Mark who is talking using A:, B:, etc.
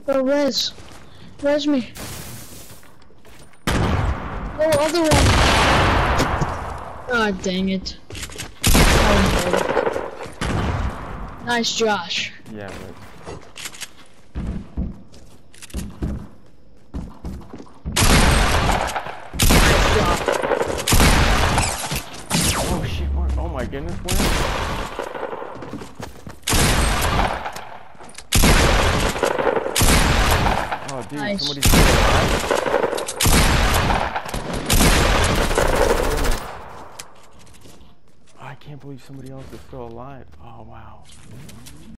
A: Bro, res me. Oh, other one. God dang it. Nice, Josh.
B: Yeah, but... Oh shit, where? Oh my goodness, where? Oh dude,
A: Nice.
B: somebody's still alive? Oh, I can't believe somebody else is still alive. Oh wow.